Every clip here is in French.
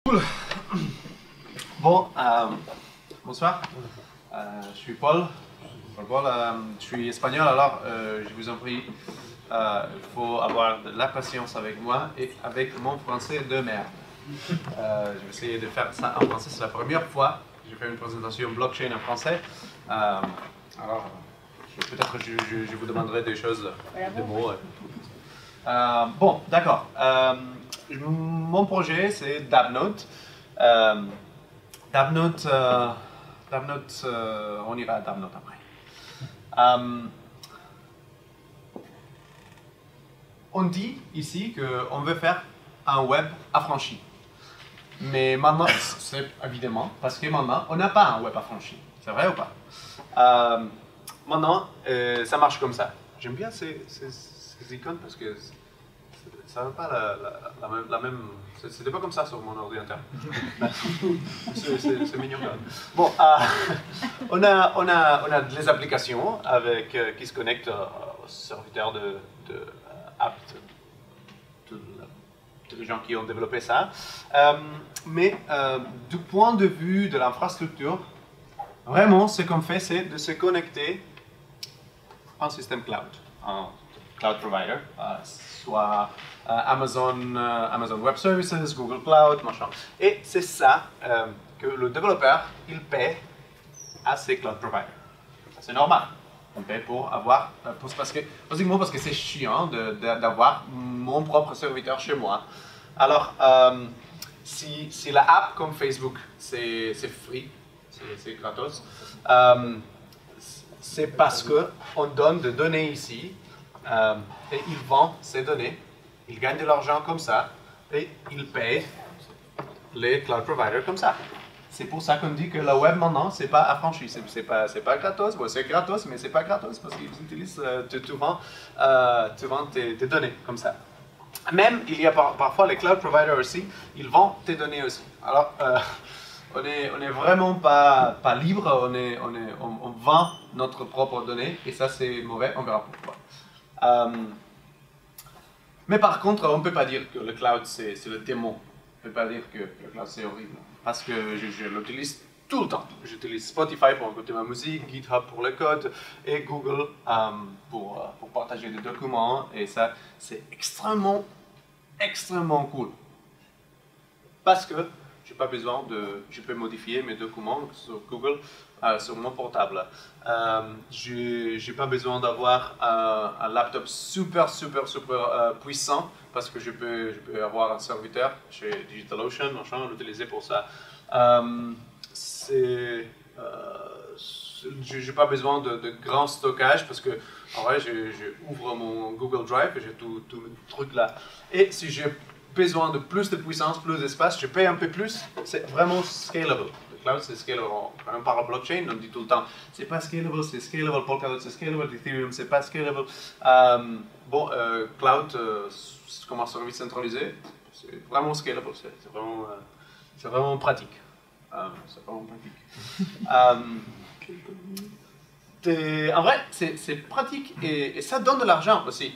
Cool. Bon, bonsoir. Je suis Paul. Je suis espagnol, alors je vous en prie, il faut avoir de la patience avec moi et avec mon français de merde. Je vais essayer de faire ça en français. C'est la première fois que je fais une présentation blockchain en français. Alors, peut-être je vous demanderai des choses, des mots. Bon, d'accord. Mon projet, c'est Dabnote. Dabnote, on ira à Dabnote après. On dit ici qu'on veut faire un web affranchi. Mais maintenant, c'est évidemment parce que maintenant, on n'a pas un web affranchi. C'est vrai ou pas? Maintenant, ça marche comme ça. J'aime bien ces icônes parce que ça n'a pas la même... C'était pas comme ça sur mon ordinateur. C'est mignon quand même. Bon, on a des applications qui se connectent au serviteur de apps de gens qui ont développé ça. Mais du point de vue de l'infrastructure, vraiment ce qu'on fait, c'est de se connecter à un système cloud, un cloud provider, soit Amazon Web Services, Google Cloud, machin. Et c'est ça que le développeur, il paie à ces cloud providers. C'est normal. On paie pour avoir, basiquement parce que c'est chiant d'avoir mon propre serviteur chez moi. Alors, si la app comme Facebook, c'est free, c'est gratos, c'est parce qu'on donne des données ici, et ils vendent ces données, ils gagnent de l'argent comme ça, et ils payent les cloud providers comme ça. C'est pour ça qu'on dit que le web maintenant, c'est pas affranchi, c'est pas gratos, bon, c'est gratos, mais c'est pas gratos parce qu'ils utilisent, tu vends tes données comme ça. Même, il y a parfois les cloud providers aussi, ils vendent tes données aussi. Alors, on est vraiment pas libre, on vend notre propre données, et ça c'est mauvais, on verra pourquoi. Mais par contre, on ne peut pas dire que le cloud c'est le démon. On ne peut pas dire que le cloud c'est horrible. Parce que je l'utilise tout le temps. J'utilise Spotify pour écouter ma musique, GitHub pour le code, et Google pour partager des documents. Et ça, c'est extrêmement cool. Parce que j'ai pas besoin je peux modifier mes documents sur Google, sur mon portable. J'ai pas besoin d'avoir un laptop super puissant parce que je peux avoir un serviteur chez DigitalOcean, machin, l'utiliser pour ça. J'ai pas besoin de grand stockage parce que en vrai, j'ouvre mon Google Drive et j'ai tout mes trucs là. Et si j'ai besoin de plus de puissance, plus d'espace, je paye un peu plus, c'est vraiment scalable. Le cloud, c'est scalable. Quand on parle de blockchain, on dit tout le temps, c'est pas scalable, c'est scalable, Polkadot, c'est scalable, Ethereum, c'est pas scalable. Cloud, comme un service centralisé, c'est vraiment scalable, c'est vraiment pratique. C'est vraiment pratique. En vrai, c'est pratique et ça donne de l'argent aussi.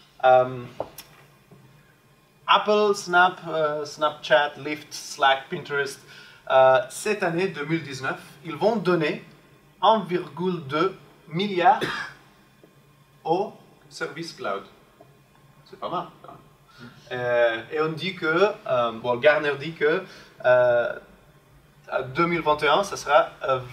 Apple, Snapchat, Lyft, Slack, Pinterest, cette année 2019, ils vont donner 1,2 milliard au service cloud. C'est pas mal. Hein? Et on dit que, Gartner dit que en 2021, ça sera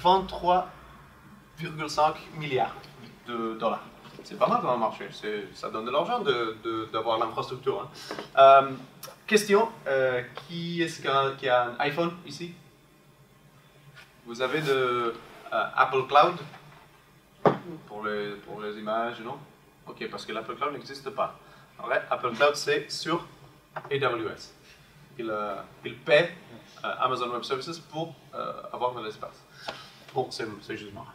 23,5 milliards de dollars. C'est pas mal dans le marché, ça donne de l'argent d'avoir l'infrastructure. Hein. Question, qui est-ce qui a un iPhone ici? Vous avez de Apple Cloud pour les images, non? Ok, parce que l'Apple Cloud n'existe pas. En vrai, Apple Cloud c'est sur AWS. Il paie Amazon Web Services pour avoir de l'espace. Bon, c'est juste marrant.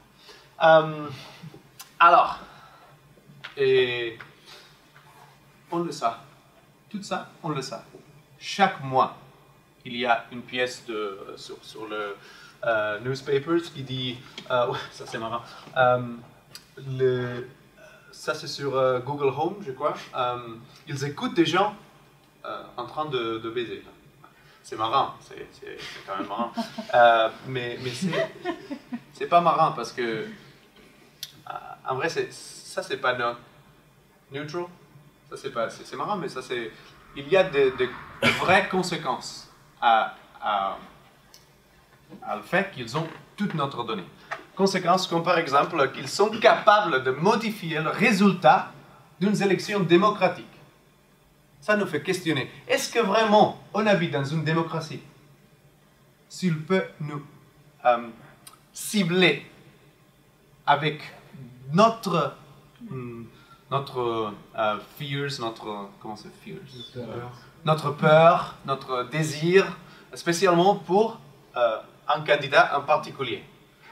Alors, et on le sait. Tout ça, on le sait. Chaque mois, il y a une pièce sur le newspapers qui dit, ça c'est marrant, ça c'est sur Google Home, je crois, ils écoutent des gens en train de baiser. c'est marrant, c'est quand même marrant. Mais c'est pas marrant parce que, en vrai, ça c'est pas neutral. Ça c'est marrant, mais il y a de vraies conséquences à le fait qu'ils ont toutes notre donnée. Conséquences comme par exemple qu'ils sont capables de modifier le résultat d'une élection démocratique. Ça nous fait questionner. Est-ce que vraiment on habite dans une démocratie? S'il peut nous cibler avec notre fears, notre peur, notre désir, spécialement pour un candidat en particulier.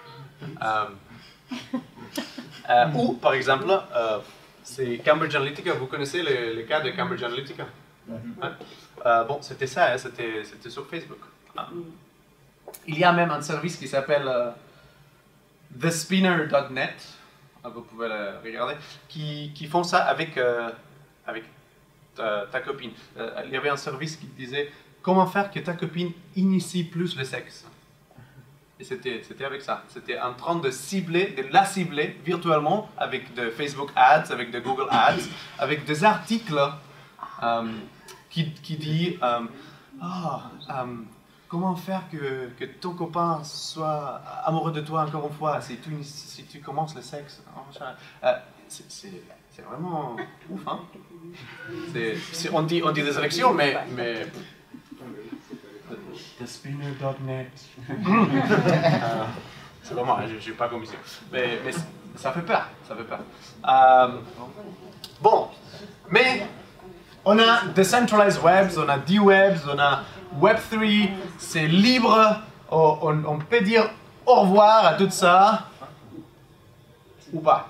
Ou, par exemple, c'est Cambridge Analytica. Vous connaissez les cas de Cambridge Analytica? Bon, c'était ça, hein, c'était sur Facebook. Il y a même un service qui s'appelle thespinner.net, vous pouvez le regarder, qui font ça avec ta copine. Il y avait un service qui disait comment faire que ta copine initie plus le sexe. Et c'était avec ça. C'était en train de la cibler virtuellement avec de Facebook Ads, avec de Google Ads, avec des articles qui disent comment faire que ton copain soit amoureux de toi encore une fois si tu commences le sexe. C'est vraiment ouf, hein? On dit des élections, mais thespinner.net. C'est vraiment, je ne suis pas commissaire. Mais ça fait peur, ça fait peur. Bon, mais on a Decentralized Webs, on a D-Webs, on a Web3, c'est libre, on peut dire au revoir à tout ça, ou pas.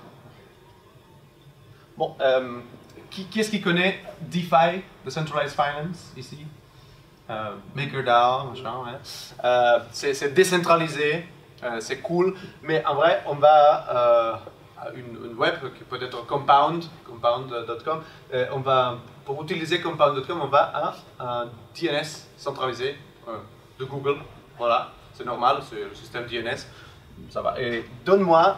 Bon, qui est-ce qui connaît DeFi, Decentralized Finance, ici? MakerDAO, machin, ouais. C'est décentralisé, c'est cool, mais en vrai, on va une web qui peut être compound.com. Pour utiliser compound.com, on va à un DNS centralisé de Google. Voilà, c'est normal, c'est le système DNS, ça va. Et donne-moi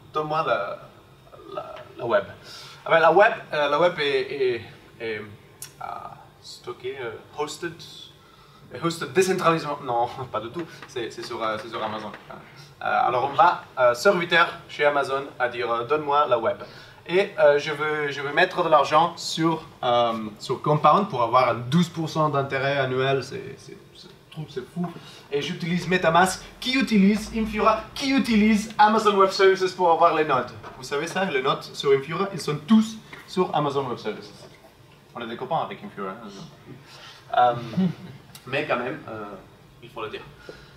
la web. Alors, la web est stockée, hosted décentralisé. Non, pas du tout, c'est sur Amazon. Alors on va, serviteur chez Amazon, à dire donne-moi la web. Et je veux mettre de l'argent sur Compound pour avoir 12% d'intérêt annuel, c'est fou. Et j'utilise MetaMask, qui utilise Infura, qui utilise Amazon Web Services pour avoir les nodes. Vous savez ça, les nodes sur Infura, ils sont tous sur Amazon Web Services. On est des copains avec Infura. Mais quand même, il faut le dire.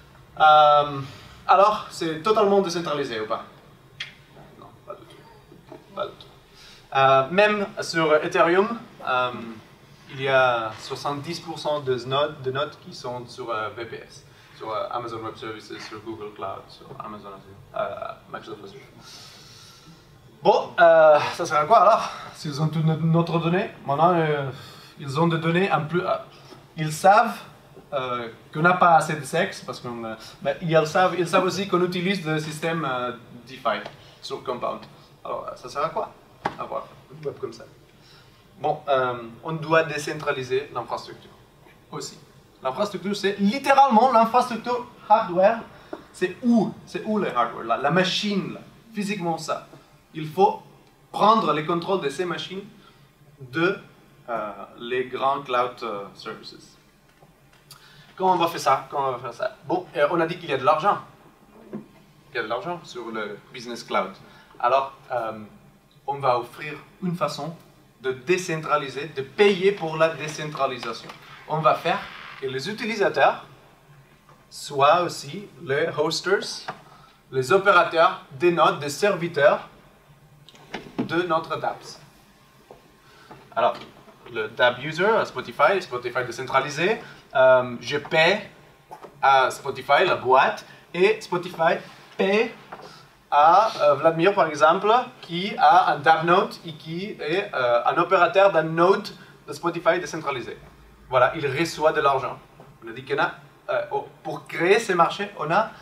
Alors, c'est totalement décentralisé ou pas? Non, pas du tout. Pas du tout. Même sur Ethereum, il y a 70% de nodes qui sont sur VPS, sur Amazon Web Services, sur Google Cloud, sur Amazon Azure, Microsoft Azure. Bon, ça sert à quoi alors? S'ils ont toutes notre données, maintenant ils ont des données en plus. Ils savent qu'on n'a pas assez de sexe, parce ils savent aussi qu'on utilise le système DeFi sur Compound. Alors, ça sert à quoi? Avoir une web comme ça. Bon, on doit décentraliser l'infrastructure aussi. L'infrastructure, c'est littéralement l'infrastructure hardware. C'est où le hardware, la machine, là, physiquement ça. Il faut prendre le contrôle de ces machines de les grands cloud services. Comment on va faire ça? Bon, on a dit qu'il y a de l'argent. Il y a de l'argent sur le Business Cloud. Alors, on va offrir une façon de décentraliser, de payer pour la décentralisation. On va faire que les utilisateurs soient aussi les hosters, les opérateurs des nodes, des serviteurs de notre dApps. Alors, le dApp user à Spotify décentralisé, je paie à Spotify, la boîte, et Spotify paie à Vladimir, par exemple, qui a un dApp node et qui est un opérateur d'un node de Spotify décentralisé. Voilà, il reçoit de l'argent. On a dit qu'on a, pour créer ces marchés, on a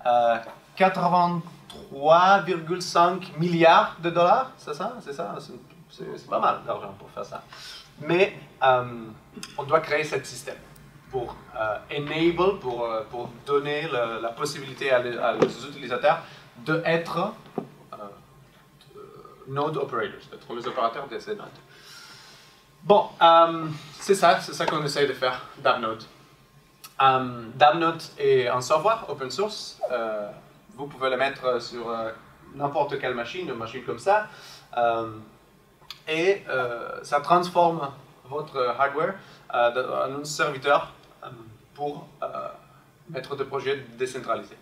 83,5 milliards de dollars, c'est ça? C'est pas mal d'argent pour faire ça. Mais on doit créer ce système pour enable, pour donner la possibilité à les utilisateurs d'être node operators, d'être les opérateurs de ces nodes. Bon, c'est ça qu'on essaye de faire, DAppNode. DAppNode est un software open source. Vous pouvez le mettre sur n'importe quelle machine, une machine comme ça. Et ça transforme votre hardware en un serviteur pour mettre des projets décentralisés.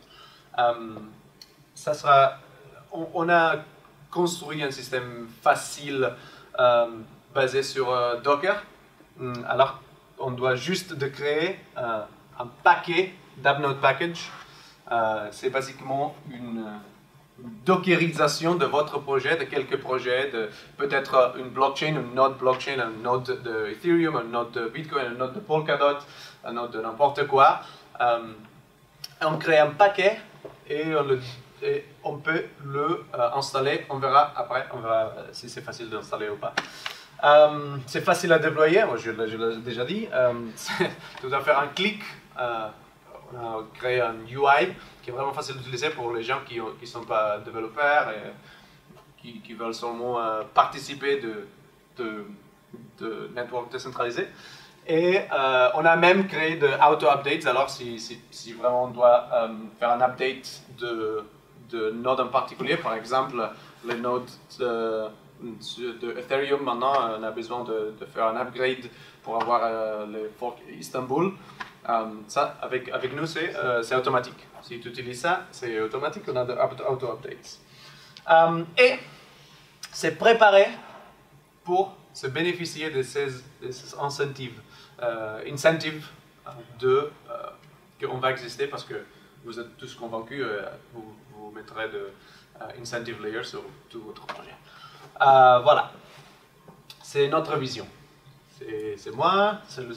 On a construit un système facile basé sur Docker. Alors, on doit juste de créer un paquet, DAppNode package. C'est basiquement une dockerisation de votre projet, de quelques projets, peut-être une blockchain, une node blockchain, un node de Ethereum, un node de Bitcoin, un node de Polkadot, un node de n'importe quoi. On crée un paquet et on peut le installer. On verra après, si c'est facile d'installer ou pas. C'est facile à déployer, moi je l'ai déjà dit. Tu dois faire un clic. On a créé un UI qui est vraiment facile d'utiliser pour les gens qui ne sont pas développeurs et qui veulent seulement participer de network décentralisé. Et on a même créé de auto-updates. Alors si vraiment on doit faire un update de node en particulier, par exemple les nodes de Ethereum, maintenant on a besoin de faire un upgrade pour avoir les forks Istanbul. Ça, avec nous, c'est automatique. Si tu utilises ça, c'est automatique, on a de auto-updates. Et c'est préparé pour se bénéficier de ces incentives qu'on va exister parce que vous êtes tous convaincus, vous mettrez de incentive layer sur tout votre projet. Voilà, c'est notre vision. C'est moi, c'est les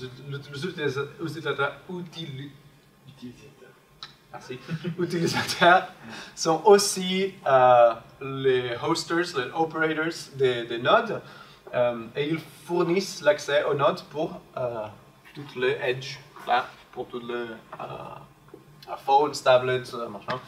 utilisateurs sont aussi les hosters, les operators des nodes et ils fournissent l'accès aux nodes pour toutes les edge, là, pour toutes les phones, tablets, machin.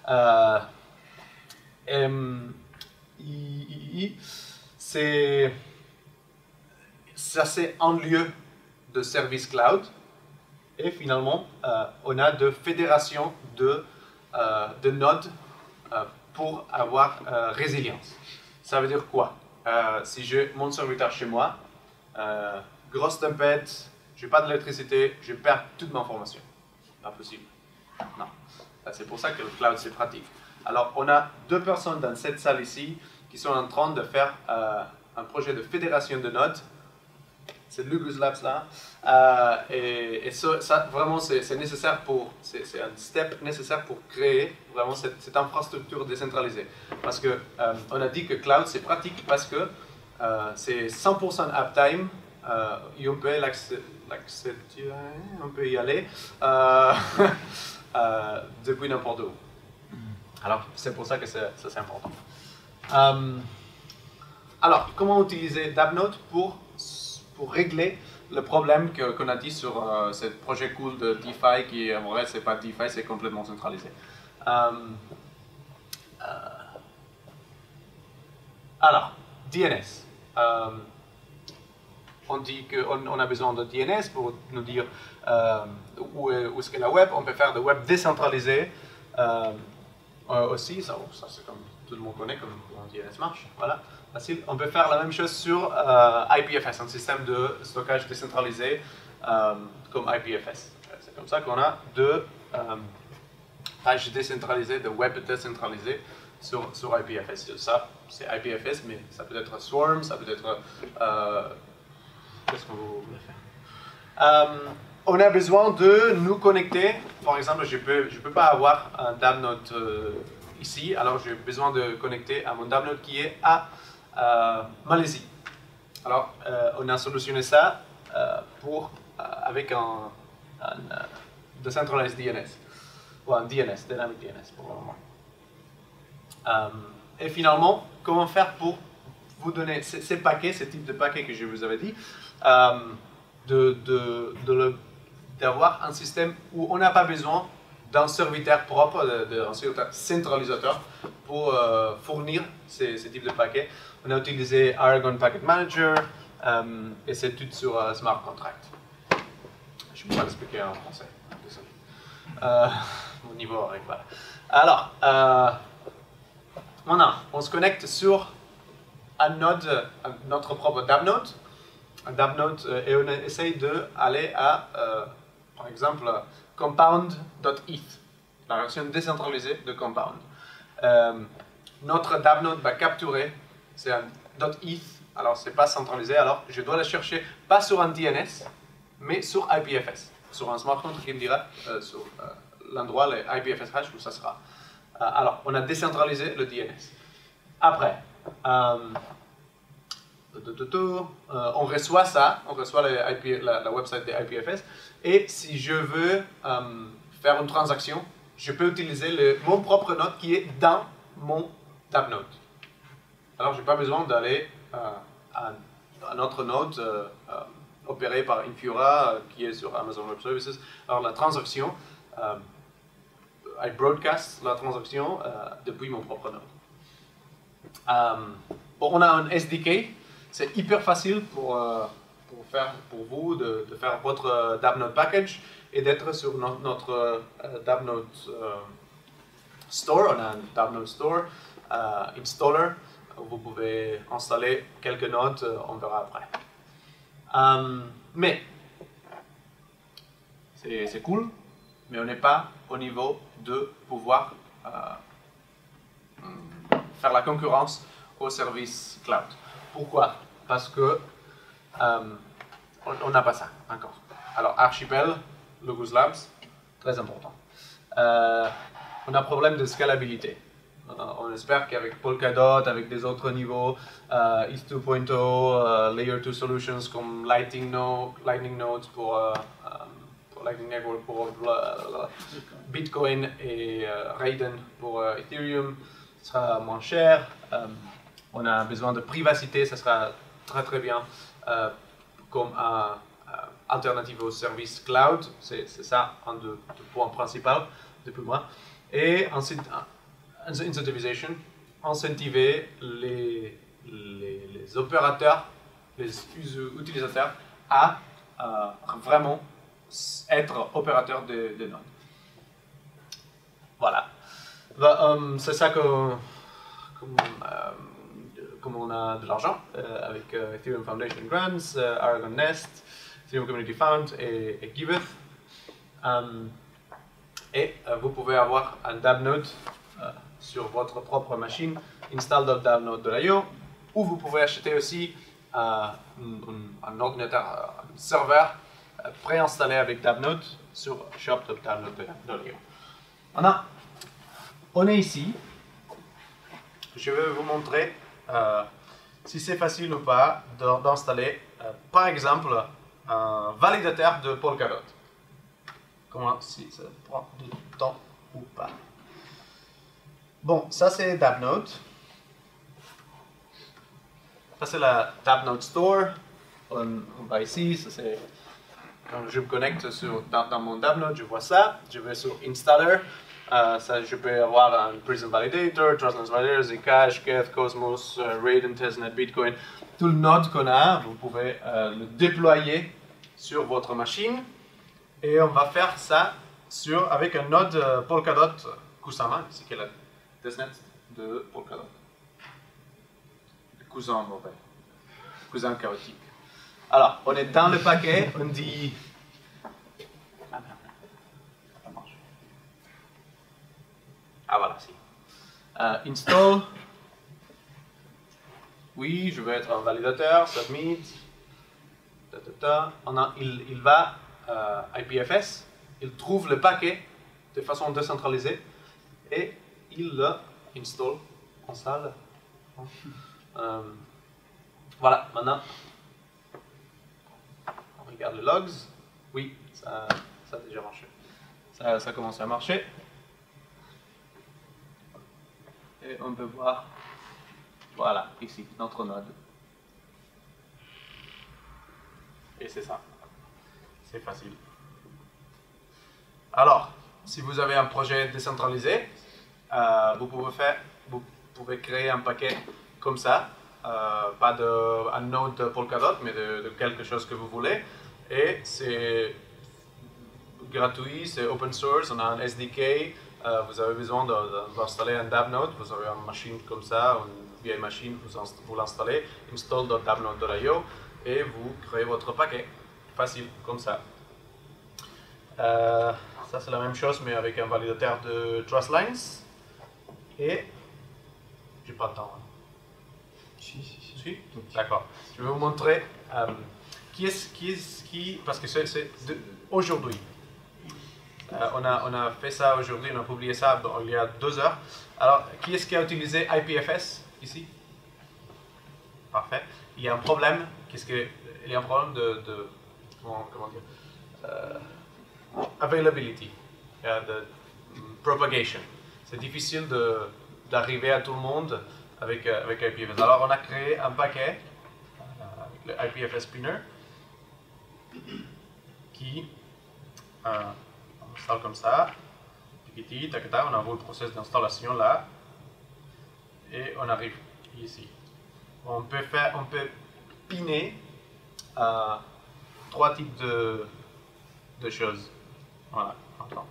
Ça c'est un lieu de service cloud et finalement on a de fédérations de nodes pour avoir résilience. Ça veut dire quoi? Si j'ai mon serviteur chez moi, grosse tempête, j'ai pas d'électricité, je perds toute ma information. Pas possible. Non. C'est pour ça que le cloud c'est pratique. Alors on a deux personnes dans cette salle ici qui sont en train de faire un projet de fédération de nodes. C'est Lugus Labs là. Et ça vraiment, c'est nécessaire c'est un step nécessaire pour créer vraiment cette infrastructure décentralisée. Parce que on a dit que cloud c'est pratique parce que c'est 100% uptime et on peut on peut y aller depuis n'importe où. Alors c'est pour ça que c'est important. Alors comment utiliser DAppNode pour régler le problème qu'on a dit sur ce projet cool de DeFi qui en vrai c'est pas DeFi, c'est complètement centralisé. Alors, DNS. On dit qu'on a besoin de DNS pour nous dire où est-ce que la web. On peut faire de web décentralisé aussi. Ça c'est comme tout le monde connaît comment DNS marche. Voilà. Facile. On peut faire la même chose sur IPFS, un système de stockage décentralisé comme IPFS. C'est comme ça qu'on a deux pages décentralisées, de web décentralisées sur IPFS. Ça, c'est IPFS, mais ça peut être Swarm, ça peut être... Qu'est-ce qu'on voulait faire? On a besoin de nous connecter. Par exemple, je peux pas avoir un DAppNode ici, alors j'ai besoin de connecter à mon DAppNode qui est à Malaisie. Alors, on a solutionné ça avec un decentralized DNS, ou un DNS, Dynamic DNS pour le moment. Et finalement, comment faire pour vous donner ces paquets, ce type de paquets que je vous avais dit, d'avoir un système où on n'a pas besoin d'un serviteur propre, d'un serviteur centralisateur pour fournir ces types de paquets. On a utilisé Aragon Packet Manager et c'est tout sur Smart Contract. Je ne peux pas l'expliquer en français, désolé. Mon niveau arrive pas. Alors, on se connecte sur un node, notre propre DAppNode. Et on essaye d'aller à, par exemple, compound.eth, la version décentralisée de Compound. Notre DAppNode va capturer, c'est un .eth, alors c'est pas centralisé, alors je dois le chercher pas sur un DNS, mais sur IPFS, sur un smart contract qui me dira sur l'endroit, le IPFS hash où ça sera. Alors, on a décentralisé le DNS. Après, on reçoit ça, on reçoit la website des IPFS, et si je veux faire une transaction, je peux utiliser mon propre node qui est dans mon DAppNode. Alors, je n'ai pas besoin d'aller à un autre node opéré par Infura qui est sur Amazon Web Services. Alors, la transaction, I broadcast la transaction depuis mon propre node. On a un SDK. C'est hyper facile pour vous de faire votre DAppNode package et d'être sur notre DAppNode store. On a un DAppNode store installer où vous pouvez installer quelques nodes, on verra après. Mais c'est cool, mais on n'est pas au niveau de pouvoir faire la concurrence au service cloud. Pourquoi? Parce que on n'a pas ça encore. Alors Archipel, Logos Labs, très important. On a un problème de scalabilité. On espère qu'avec Polkadot, avec des autres niveaux, ETH 2.0, Layer 2 Solutions comme Lightning Nodes pour Lightning Network pour Bitcoin et Raiden pour Ethereum, ce sera moins cher. On a besoin de privacité, ça sera très bien comme alternative au service cloud. C'est ça un des points principaux depuis moi. Et ensuite, incentivization, incentiver les opérateurs, les utilisateurs à vraiment être opérateurs de nodes. Voilà. C'est ça comme on a de l'argent avec Ethereum Foundation Grants, Aragon Nest, Ethereum Community Fund et Giveth. Et vous pouvez avoir un DAppNode sur votre propre machine, install.dappnode.io, ou vous pouvez acheter aussi un ordinateur, un serveur préinstallé avec DAppNode sur shop.dappnode.io. On est ici. Je vais vous montrer si c'est facile ou pas d'installer, par exemple, un validateur de Polkadot. Comment, si ça prend du temps ou pas. Bon, ça c'est DAppNode. Ça c'est la DAppNode Store. On va ici, ça c'est quand je me connecte dans mon DAppNode, je vois ça. Je vais sur Installer. Ça, je peux avoir un Prism Validator, Trustless Validator, Zcash, Geth, Cosmos, Raiden, Testnet, Bitcoin. Tout le node qu'on a, vous pouvez le déployer sur votre machine. Et on va faire ça avec un node Polkadot Kusama, ici qui est la testnet de Polkadot. Le cousin mauvais, cousin chaotique. Alors, on est dans le paquet, on dit... Ah merde, ça marche. Ah voilà, si. Install. Oui, je vais être un validateur, submit. Il va IPFS, il trouve le paquet de façon décentralisée et il le installe. Voilà, maintenant on regarde les logs. Oui, ça ça a déjà marché. Ça commence à marcher. Et on peut voir, voilà, ici, notre node. Et c'est ça. C'est facile. Alors, si vous avez un projet décentralisé, vous pouvez créer un paquet comme ça. Pas un node de Polkadot, mais de quelque chose que vous voulez. Et c'est gratuit, c'est open source, on a un SDK. Vous avez besoin d'installer un DAppNode. Vous avez une machine comme ça, une vieille machine, vous l'installez, install.dappnode.io et vous créez votre paquet. Facile, comme ça. Ça c'est la même chose mais avec un validateur de Trustlines. Et j'ai pas le temps. Hein. Si. D'accord. Je vais vous montrer parce que c'est aujourd'hui. On a fait ça aujourd'hui, on a publié ça il y a 2 heures. Alors, qui est-ce qui a utilisé IPFS ici? Parfait. Il y a un problème. Il y a un problème de comment dire? Availability, de propagation. C'est difficile d'arriver à tout le monde avec IPFS. Alors, on a créé un paquet avec le IPFS Spinner qui on installe comme ça, on envoie le processus d'installation là, et on arrive ici. On peut piner 3 types de choses. Voilà, attends.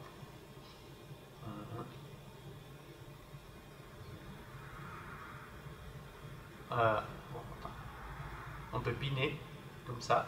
On peut piner comme ça.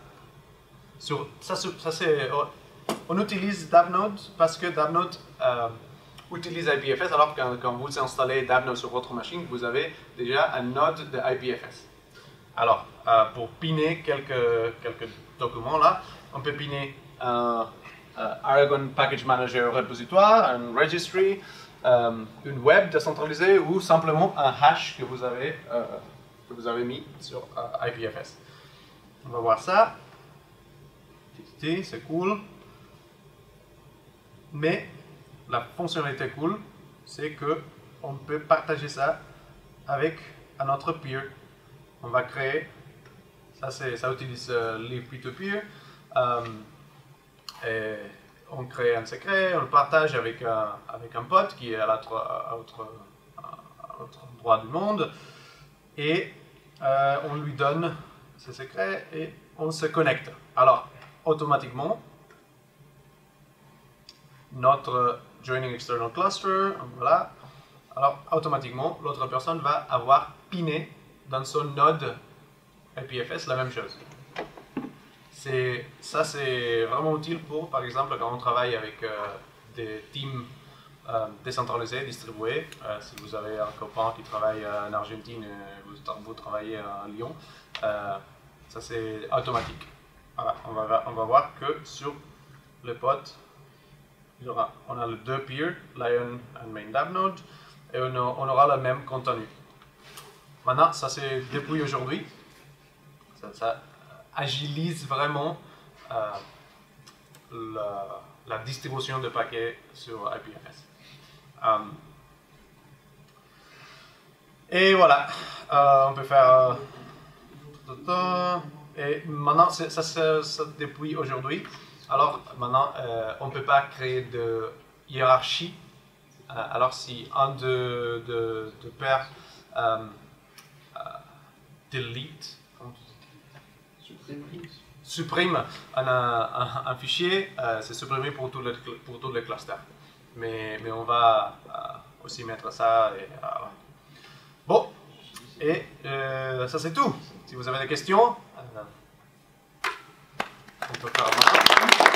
On utilise DAppNode parce que DAppNode utilise IPFS, alors que quand vous installez DAppNode sur votre machine, vous avez déjà un node de IPFS. Alors, pour piner quelques documents là, on peut piner un Aragon Package Manager Repositoire, un registry, une web décentralisée ou simplement un hash que vous avez mis sur IPFS. On va voir ça. C'est cool. Mais la fonctionnalité cool, c'est que on peut partager ça avec un autre peer. On va créer, ça utilise Live Peer-to-Peer. Et on crée un secret, on le partage avec un pote qui est à l'autre endroit du monde. Et on lui donne ce secret et on se connecte. Alors, automatiquement, notre Joining External Cluster, voilà. Alors, automatiquement, l'autre personne va avoir piné dans son node IPFS la même chose. Ça, c'est vraiment utile pour, par exemple, quand on travaille avec des teams décentralisés, distribués. Si vous avez un copain qui travaille en Argentine et vous travaillez à Lyon, ça c'est automatique. Voilà, on va voir que sur le pod, on a les 2 peers, Lion et Main DAppNode, et on aura le même contenu. Maintenant, ça c'est depuis aujourd'hui. Ça agilise vraiment la distribution de paquets sur IPFS. Et voilà, on peut faire... Et maintenant, ça depuis aujourd'hui. Alors maintenant, on ne peut pas créer de hiérarchie. Alors si un de paires delete, supprime un fichier, c'est supprimé pour tous les clusters. Mais on va aussi mettre ça. Bon, et ça c'est tout. Si vous avez des questions, on peut faire maintenant.